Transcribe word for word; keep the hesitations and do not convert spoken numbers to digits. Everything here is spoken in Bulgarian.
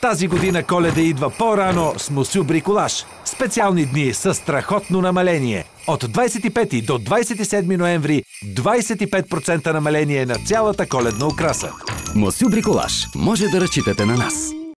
Тази година Коледа идва по-рано с Мусю Бриколаж. Специални дни с страхотно намаление. От двадесет и пети до двадесет и седми ноември двадесет и пет процента намаление на цялата коледна украса. Мусю Бриколаж. Може да разчитате на нас.